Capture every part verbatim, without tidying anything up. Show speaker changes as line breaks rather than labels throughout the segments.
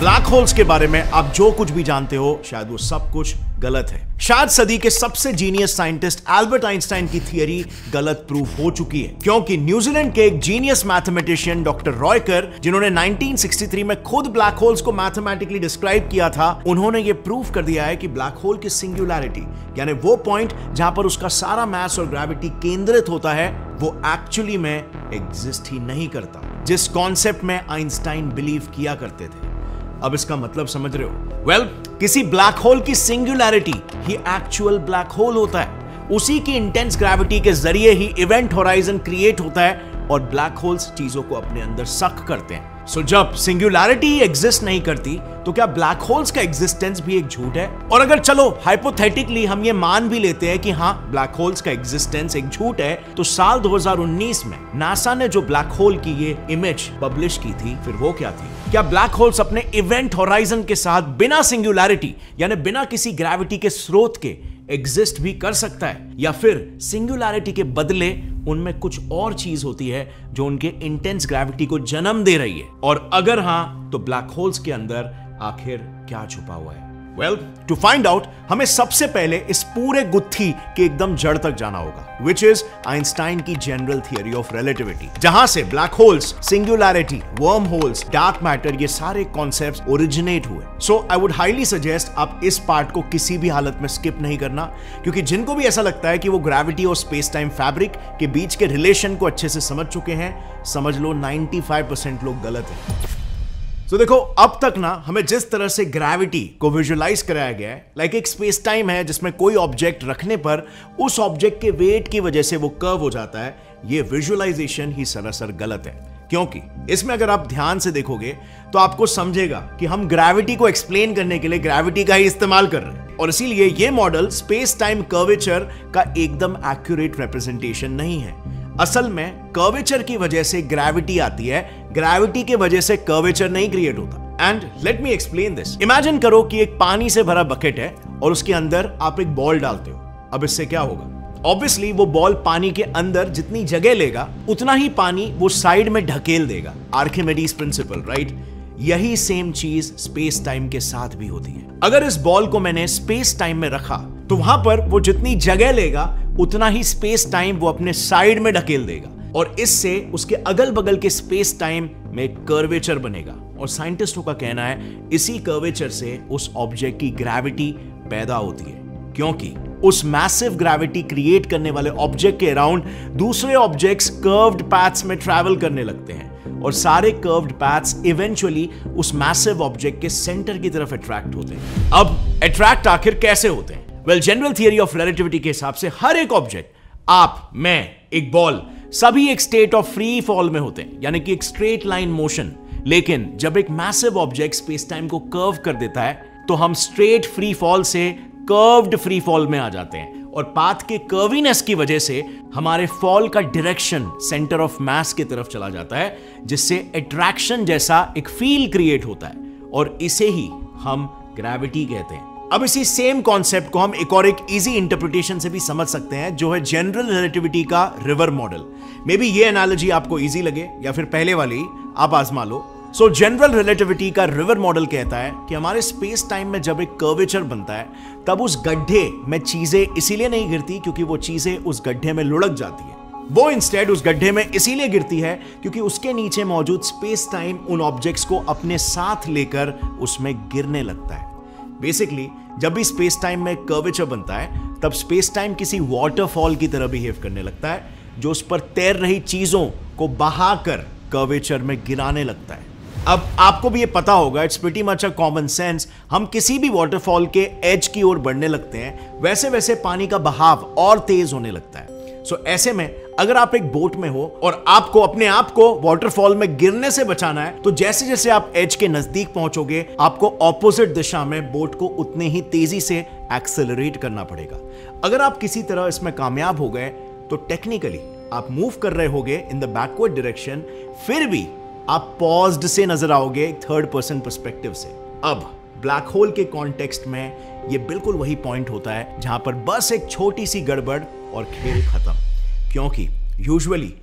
Black holes के बारे में आप जो कुछ भी जानते हो शायद वो सब कुछ गलत है। शायद सदी के सबसे जीनियस साइंटिस्ट एल्बर्ट आइंस्टाइन की थियरी गलत प्रूव हो चुकी है, क्योंकि न्यूजीलैंड के एक जीनियस मैथमेटिशियन डॉक्टर रॉयकर, जिन्होंने नाइनटीन सिक्सटी थ्री में खुद ब्लैक होल्स को मैथमेटिकली डिस्क्राइब किया था, उन्होंने ये प्रूव कर दिया है कि ब्लैक होल की सिंगुलैरिटी यानी वो पॉइंट जहां पर उसका सारा मास और ग्रेविटी केंद्रित होता है वो एक्चुअली में एग्जिस्ट ही नहीं करता, जिस कॉन्सेप्ट में आइंस्टाइन बिलीव किया करते थे। अब इसका मतलब समझ रहे हो? वेल well, किसी ब्लैक होल की सिंगुलैरिटी ही एक्चुअल ब्लैक होल होता है। उसी की इंटेंस ग्रेविटी के जरिए ही इवेंट होराइजन क्रिएट होता है और ब्लैक होल्स चीजों को अपने अंदर सक करते हैं। सो so, जब सिंगुलैरिटी एग्जिस्ट नहीं करती तो क्या ब्लैक होल्स का एग्जिस्टेंस भी एक झूठ है? और अगर चलो हाइपोथेटिकली हम ये मान भी लेते हैं कि हाँ ब्लैक होल्स का एग्जिस्टेंस एक झूठ है, तो साल दो हज़ार उन्नीस में नासा ने जो ब्लैक होल की ये इमेज पब्लिश की थी, फिर वो क्या थी? क्या ब्लैक होल्स अपने इवेंट होराइजन के साथ बिना सिंगुलैरिटी यानी बिना किसी ग्रेविटी के स्रोत के एग्जिस्ट भी कर सकता है, या फिर सिंगुलैरिटी के बदले उनमें कुछ और चीज होती है जो उनके इंटेंस ग्रेविटी को जन्म दे रही है? और अगर हां तो ब्लैक होल्स के अंदर आखिर क्या छुपा हुआ है? वेल, टू फाइंड आउट हमें सबसे पहले इस पूरे गुत्थी के एकदम जड़ तक जाना होगा, विच इज आइंस्टाइन की जनरल थियरी ऑफ रिलेटिविटी, जहां से black holes, singularity, wormholes, dark matter, ये सारे कॉन्सेप्ट्स ओरिजिनेट हुए। So I would highly suggest आप इस पार्ट को किसी भी हालत में स्किप नहीं करना, क्योंकि जिनको भी ऐसा लगता है कि वो ग्रेविटी और स्पेस टाइम फैब्रिक के बीच के रिलेशन को अच्छे से समझ चुके हैं, समझ लो पचानवे परसेंट लोग गलत हैं। तो देखो, अब तक ना हमें जिस तरह से ग्रेविटी को विजुअलाइज कराया गया है, लाइक एक स्पेस टाइम है जिसमें कोई ऑब्जेक्ट रखने पर उस ऑब्जेक्ट के वेट की वजह से वो कर्व हो जाता है, ये विजुअलाइजेशन ही सरासर गलत है। क्योंकि इसमें अगर आप ध्यान से देखोगे तो आपको समझेगा कि हम ग्रेविटी को एक्सप्लेन करने के लिए ग्रेविटी का ही इस्तेमाल कर रहे हैं, और इसीलिए ये मॉडल स्पेस टाइम कर्वेचर का एकदम एक्यूरेट रिप्रेजेंटेशन नहीं है। असल में कर्वेचर की वजह से ग्रेविटी आती है, ग्रेविटी की वजह से कर्वेचर नहीं क्रिएट होता। And let me explain this. Imagine करो कि एक पानी से भरा बकेट है और उसके अंदर आप एक बॉल डालते हो। अब इससे क्या होगा? ऑब्वियसली वो बॉल पानी के अंदर जितनी जगह लेगा उतना ही पानी वो साइड में ढकेल देगा। Archimedes principle, right? यही सेम चीज स्पेस टाइम के साथ भी होती है। अगर इस बॉल को मैंने स्पेस टाइम में रखा तो वहां पर वो जितनी जगह लेगा उतना ही स्पेस टाइम वो अपने साइड में ढकेल देगा, और इससे उसके अगल बगल के स्पेस टाइम में कर्वेचर बनेगा। और साइंटिस्टों का कहना है इसी कर्वेचर से उस ऑब्जेक्ट की ग्रेविटी पैदा होती है, क्योंकि उस मैसिव ग्रेविटी क्रिएट करने वाले ऑब्जेक्ट के अराउंड दूसरे ऑब्जेक्ट्स कर्व्ड पैथ्स में ट्रैवल करने लगते हैं, और सारे कर्व्ड पैथ्स इवेंचुअली उस मैसिव ऑब्जेक्ट के सेंटर की तरफ अट्रैक्ट होते हैं। अब अट्रैक्ट आखिर कैसे होते हैं? Well, general theory of relativity के हिसाब से हर एक ऑब्जेक्ट, आप, मैं, एक बॉल, सभी एक स्टेट ऑफ फ्री फॉल में होते हैं, यानी कि एक स्ट्रेट लाइन मोशन। लेकिन जब एक मैसिव ऑब्जेक्ट स्पेस टाइम को कर्व कर देता है तो हम स्ट्रेट फ्री फॉल से कर्व्ड फ्री फॉल में आ जाते हैं, और पाथ के कर्वीनेस की वजह से हमारे फॉल का डायरेक्शन सेंटर ऑफ मास की तरफ चला जाता है, जिससे अट्रैक्शन जैसा एक फील क्रिएट होता है, और इसे ही हम ग्रेविटी कहते हैं। अब इसी सेम कॉन्सेप्ट को हम एक और एक इजी इंटरप्रिटेशन से भी समझ सकते हैं, जो है जनरल रिलेटिविटी का रिवर मॉडल। मे बी ये एनालॉजी आपको इजी लगे या फिर पहले वाली आप आजमा लो। सो जनरल रिलेटिविटी का रिवर मॉडल कहता है कि हमारे स्पेस टाइम में जब एक कर्वेचर बनता है तब उस गड्ढे में चीजें इसीलिए नहीं गिरती क्योंकि वो चीजें उस गड्ढे में लुढ़क जाती है, वो इंस्टेड उस गड्ढे में इसीलिए गिरती है क्योंकि उसके नीचे मौजूद स्पेस टाइम उन ऑब्जेक्ट्स को अपने साथ लेकर उसमें गिरने लगता है। बेसिकली जब भी स्पेस टाइम में कर्वेचर बनता है तब स्पेस टाइम किसी वाटरफॉल की तरह बिहेव करने लगता है, जो उस पर तैर रही चीजों को बहाकर कर्वेचर में गिराने लगता है। अब आपको भी ये पता होगा, it's pretty much a common sense, हम किसी भी वाटरफॉल के एज की ओर बढ़ने लगते हैं वैसे वैसे पानी का बहाव और तेज होने लगता है। सो so, ऐसे में अगर आप एक बोट में हो और आपको अपने आप को वाटरफॉल में गिरने से बचाना है, तो जैसे जैसे आप एज के नजदीक पहुंचोगे आपको ऑपोजिट दिशा में बोट को उतने ही तेजी से एक्सेलरेट करना पड़ेगा। अगर आप किसी तरह इसमें कामयाब हो गए तो टेक्निकली आप मूव कर रहे होगे इन द बैकवर्ड डायरेक्शन, फिर भी आप पॉज्ड से नजर आओगे थर्ड पर्सन पर्सपेक्टिव से। अब ब्लैक होल के कॉन्टेक्स्ट में ये बिल्कुल वही पॉइंट होता है जहां पर बस एक छोटी सी गड़बड़ और खेल खत्म, क्योंकि यूजुअली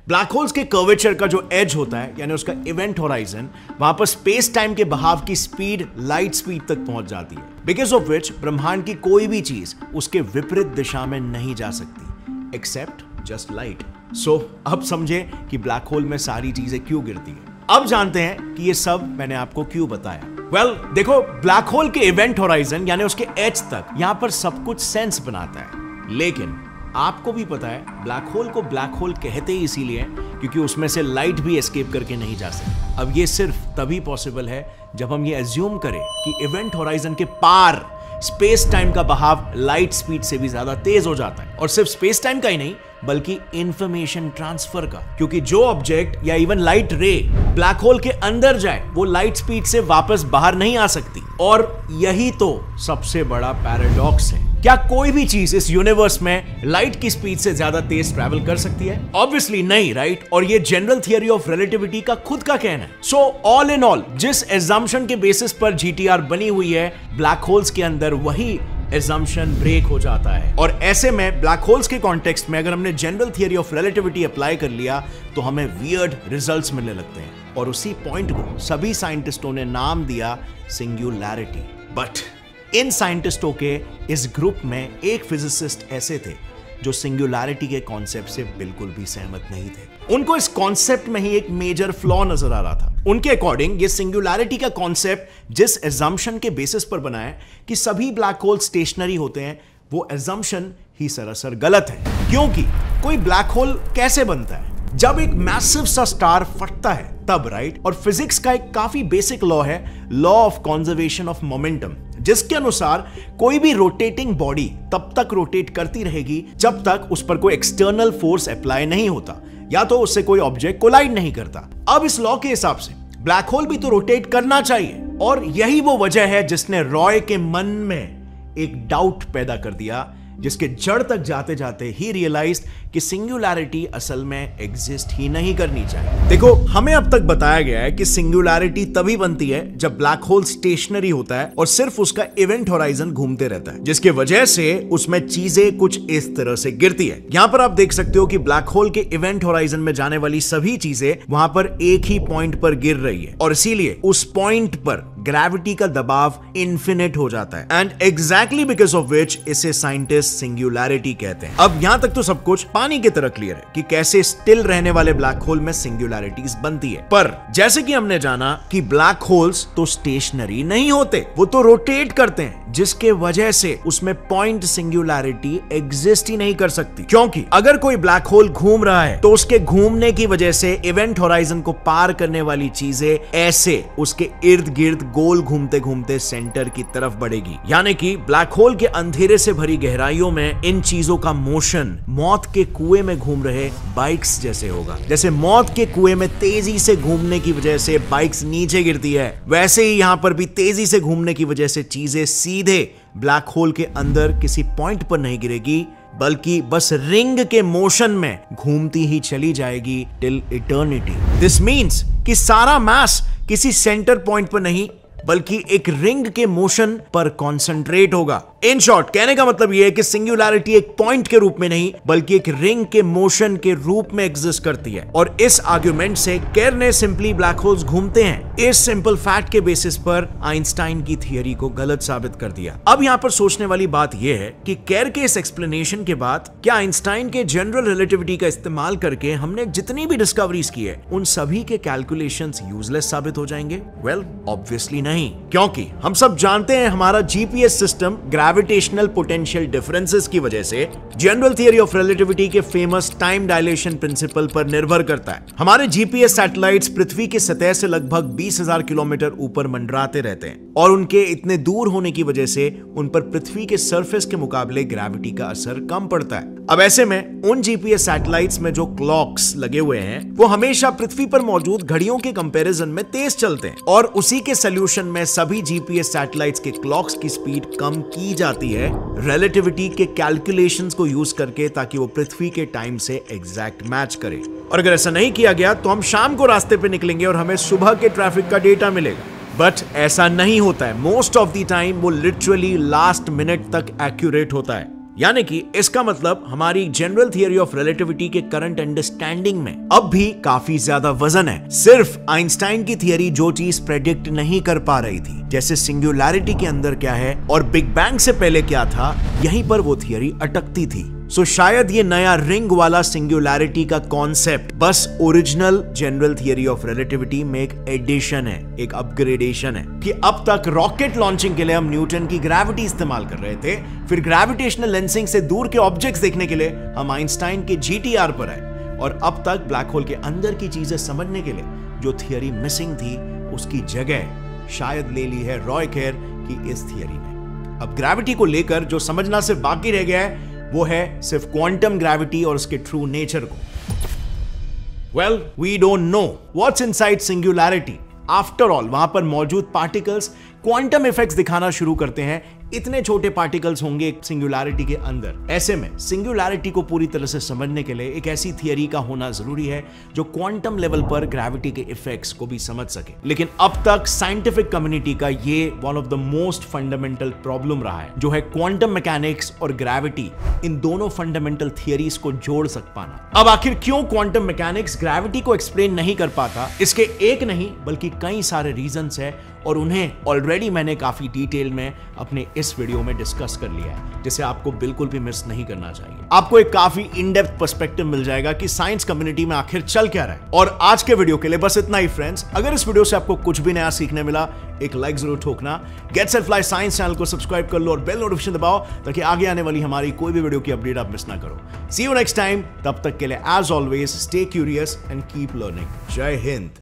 ब्लैक होल्स के कर्वेचर का जो एज होता है यानी उसका इवेंट होराइजन, वहां पर स्पेस टाइम के बहाव की स्पीड लाइट स्पीड तक पहुंच जाती है, बिकॉज ऑफ विच ब्रह्मांड की कोई भी चीज उसके विपरीत दिशा में नहीं जा सकती एक्सेप्ट जस्ट लाइट। सो अब समझे कि ब्लैक होल में सारी चीजें क्यों गिरती हैं। अब जानते हैं कि ये सब मैंने आपको क्यों बताया। वेल well, देखो, ब्लैक होल के इवेंट होराइजन यानी उसके एज तक यहां पर सब कुछ सेंस बनाता है, लेकिन आपको भी पता है ब्लैक होल को ब्लैक होल कहते ही इसीलिए क्योंकि उसमें से लाइट भी एस्केप करके नहीं जा सकती। अब ये सिर्फ तभी पॉसिबल है जब हम ये एज्यूम करें कि इवेंट होराइजन के पार स्पेस टाइम का बहाव लाइट स्पीड से भी ज्यादा तेज हो जाता है, और सिर्फ स्पेस टाइम का ही नहीं बल्कि इंफॉर्मेशन ट्रांसफर का, क्योंकि जो ऑब्जेक्ट या even light ray black hole के अंदर जाए वो लाइट स्पीड से वापस बाहर नहीं आ सकती। और यही तो सबसे बड़ा पैराडॉक्स है। क्या कोई भी चीज इस यूनिवर्स में लाइट की स्पीड से ज्यादा तेज ट्रैवल कर सकती है? ऑब्वियसली नहीं, राइट? और ये जनरल थियरी ऑफ रिलेटिविटी का खुद का कहना है। सो ऑल इन ऑल, जिस एजम्पशन के बेसिस पर जीटीआर बनी हुई है, ब्लैक होल्स के अंदर वही एजम्पशन ब्रेक हो जाता है। और ऐसे में ब्लैक होल्स के कॉन्टेक्स्ट में अगर हमने general theory of relativity apply कर लिया तो हमें वियर्ड रिजल्ट्स मिलने लगते हैं, और उसी पॉइंट को सभी साइंटिस्टों ने नाम दिया सिंगुलैरिटी। बट इन साइंटिस्टों के इस ग्रुप में एक फिजिसिस्ट ऐसे थे जो सिंगुलैरिटी के कॉन्सेप्ट से बिल्कुल भी सहमत नहीं थे। उनको इस कॉन्सेप्ट में ही एक मेजर फ्लॉ नजर आ रहा था। उनके अकॉर्डिंग ये सिंगुलैरिटी का कॉन्सेप्ट जिस एजम्पशन के बेसिस पर बना है कि सभी ब्लैक होल स्टेशनरी होते हैं, वो एजम्पशन ही सरासर गलत है। क्योंकि कोई ब्लैक होल कैसे बनता है? जब एक मैसिव सा स्टार फटता है तब, राइट? और फिजिक्स का एक काफी बेसिक लॉ है, law of conservation of momentum, जिसके अनुसार कोई भी रोटेटिंग बॉडी तब तक रोटेट करती रहेगी जब तक उस पर कोई एक्सटर्नल फोर्स अप्लाई नहीं होता या तो उससे कोई ऑब्जेक्ट कोलाइड नहीं करता। अब इस लॉ के हिसाब से ब्लैक होल भी तो रोटेट करना चाहिए, और यही वो वजह है जिसने रॉय के मन में एक डाउट पैदा कर दिया, जिसके जड़ तक जाते जाते ही रियलाइज कि सिंगुलैरिटी असल में एग्जिस्ट ही नहीं करनी चाहिए। देखो, हमें अब तक बताया गया है कि सिंगुलैरिटी तभी बनती है जब ब्लैक होल स्टेशनरी होता है और सिर्फ उसका इवेंट होराइजन घूमते रहता है, जिसके वजह से उसमें चीजें कुछ इस तरह से गिरती है। यहां पर आप देख सकते हो कि ब्लैक होल के इवेंट होराइजन में जाने वाली सभी चीजें वहां पर एक ही पॉइंट पर गिर रही है, और इसीलिए उस पॉइंट पर ग्रेविटी का दबाव इन्फिनिट हो जाता है, and exactly because of which इसे साइंटिस्ट सिंगुलैरिटी कहते हैं। अब यहां तक तो सब कुछ पानी की तरह क्लियर है कि कैसे स्टिल रहने वाले ब्लैक होल में सिंगुलैरिटीज बनती है, पर जैसे कि हमने जाना कि ब्लैक होल्स तो स्टेशनरी नहीं होते, वो तो रोटेट करते हैं, जिसके वजह से उसमें पॉइंट सिंगुलैरिटी एग्जिस्ट ही नहीं कर सकती। क्योंकि अगर कोई ब्लैक होल घूम रहा है तो उसके घूमने की वजह से इवेंट होराइजन को पार करने वाली चीजें ऐसे उसके इर्द गिर्द गोल घूमते घूमते सेंटर की तरफ बढ़ेगी, यानी कि ब्लैक होल के अंधेरे से भरी गहराइयों में इन चीजों का मोशन मौत के कुएं में घूम रहे बाइक्स जैसे होगा। जैसे मौत के कुएं में तेजी से घूमने की वजह से बाइक्स नीचे गिरती है, वैसे ही यहां पर भी तेजी से घूमने की वजह से चीजें सीधे ब्लैक होल के अंदर किसी पॉइंट पर नहीं गिरेगी, बल्कि बस रिंग के मोशन में घूमती ही चली जाएगी टिल इटर्निटी। दिस मीन्स कि सारा मास किसी सेंटर पॉइंट पर नहीं बल्कि एक रिंग के मोशन पर कॉन्सेंट्रेट होगा। इन शॉर्ट, कहने का मतलब यह है कि सिंगुलैरिटी एक पॉइंट के रूप में नहीं बल्कि एक रिंग के मोशन के रूप में एग्जिस्ट करती है। और इस आर्गुमेंट से केर ने सिंपली ब्लैक होल्स घूमते हैं इस सिंपल फैक्ट के बेसिस पर आइंस्टाइन की थियरी को गलत साबित कर दिया। अब यहां पर सोचने वाली बात यह है कि केर के इस एक्सप्लेनेशन के बाद क्या आइंस्टाइन के जनरल रिलेटिविटी का इस्तेमाल करके हमने जितनी भी डिस्कवरीज की है उन सभी के कैलकुलेशंस यूजलेस साबित हो जाएंगे? वेल, ऑब्वियसली नहीं, क्योंकि हम सब जानते हैं हमारा GPS system gravitational potential differences की वजह से जनरल थियरी ऑफ रिलेटिविटी के फेमस टाइम डायलेशन प्रिंसिपल पर निर्भर करता है। हमारे जीपीएस सैटेलाइट्स पृथ्वी की सतह से लगभग बीस हज़ार किलोमीटर ऊपर मंडराते रहते हैं, और उनके इतने दूर होने की वजह से उन पर पृथ्वी के सरफेस के मुकाबले ग्रेविटी का असर कम पड़ता है। अब ऐसे में उन जीपीएस सैटेलाइट्स में जो क्लॉक्स लगे हुए हैं वो हमेशा पृथ्वी पर मौजूद घड़ियों के कंपैरिजन में तेज चलते हैं, और उसी के सॉल्यूशन में सभी जीपीएस सैटेलाइट्स के क्लॉक्स की स्पीड कम की जाती है रिलेटिविटी के कैलकुलेशंस को यूज करके, ताकि वो पृथ्वी के टाइम से एग्जैक्ट मैच करे। और अगर ऐसा नहीं किया गया तो हम शाम को रास्ते पे निकलेंगे और हमें सुबह के ट्रैफिक का डेटा मिलेगा। बट ऐसा नहीं होता है। मोस्ट ऑफ द टाइम वो लिटरली लास्ट मिनट तक एक्यूरेट होता है। यानी कि इसका मतलब हमारी जनरल थियरी ऑफ रिलेटिविटी के करंट अंडरस्टैंडिंग में अब भी काफी ज्यादा वजन है। सिर्फ आइंस्टाइन की थियरी जो चीज प्रेडिक्ट नहीं कर पा रही थी, जैसे सिंगुलैरिटी के अंदर क्या है और बिग बैंग से पहले क्या था, यहीं पर वो थियरी अटकती थी। सो so, शायद ये नया रिंग वाला सिंगुलैरिटी का कॉन्सेप्ट बस original general theory of relativity में एक एडिशन है, एक अपग्रेडेशन है कि अब तक रॉकेट लॉन्चिंग के लिए हम न्यूटन की ग्रेविटी इस्तेमाल कर रहे थे, फिर ग्रेविटेशनल लेंसिंग से दूर के ऑब्जेक्ट्स देखने के लिए हम आइंस्टाइन के जीटीआर पर आए, और अब तक ब्लैक होल के अंदर की चीजें समझने के लिए जो थियरी मिसिंग थी उसकी जगह शायद ले ली है रॉयकेर की इस थियरी ने। अब ग्रेविटी को लेकर जो समझना सिर्फ बाकी रह गया है वो है सिर्फ क्वांटम ग्रेविटी और उसके ट्रू नेचर को। Well, we don't know what's inside singularity. After all वहां पर मौजूद पार्टिकल्स क्वांटम इफेक्ट्स दिखाना शुरू करते हैं। इतने छोटे पार्टिकल्स होंगे एक सिंगुलैरिटी के अंदर। ऐसे में सिंगुलैरिटी को पूरी तरह से समझने के लिए एक ऐसी थियरी का होना जरूरी है जो क्वांटम लेवल पर ग्रेविटी के इफेक्ट्स को भी समझ सके। लेकिन अब तक साइंटिफिक कम्युनिटी का ये one of the most fundamental problem रहा है, जो है क्वांटम मैकेनिक्स और ग्रेविटी, इन दोनों फंडामेंटल थियरीज को जोड़ सक पाना। अब आखिर क्यों क्वांटम मैकेनिक्स ग्रेविटी को एक्सप्लेन नहीं कर पाता, इसके एक नहीं बल्कि कई सारे रीजंस है, और उन्हें ऑलरेडी मैंने काफी डिटेल में अपने इस वीडियो में डिस्कस कर लिया है, जिसे आपको बिल्कुल भी मिस नहीं करना चाहिए। आपको एक काफी इन डेप्थ पर्सपेक्टिव मिल जाएगा कि साइंस कम्युनिटी में आखिर चल क्या रहा है। और आज के वीडियो के लिए बस इतना ही फ्रेंड्स। अगर इस वीडियो से आपको कुछ भी नया सीखने मिला, एक लाइक जरूर ठोकना। Get Set Fly Science channel को सब्सक्राइब कर लो और बेल नोटिफिकेशन दबाओ ताकि आगे आने वाली हमारी कोई भी वीडियो की अपडेट आप मिस ना करो। See you next time. तब तक के लिए as always stay curious and keep learning. जय हिंद।